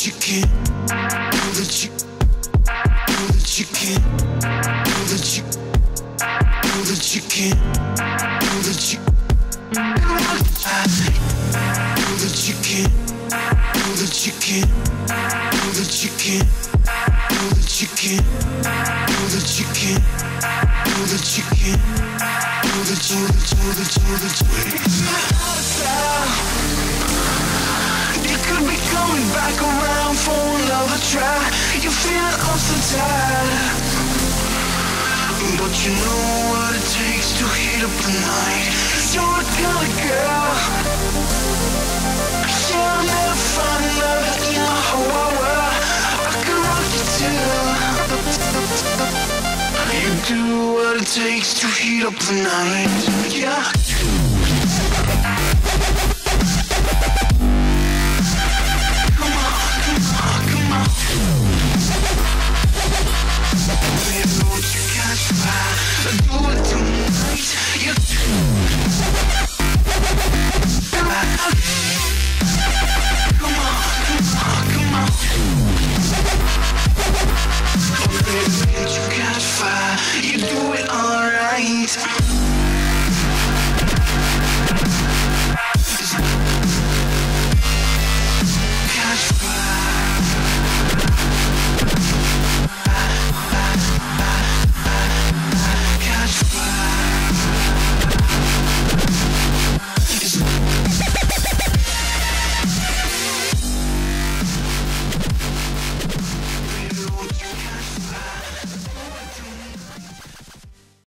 you can, know that you, know that you can, know that you, know that you can, know that you, know that you can, know that you can, know that you can, know that you can, know that you can, know that you can, know that you, know that you could be coming back around for another try. You're feeling up so tired, but you know what it takes to heat up the night. You're a kind of girl, you'll never find another in a whole world. I can rock you too. You do what it takes to heat up the night. Yeah.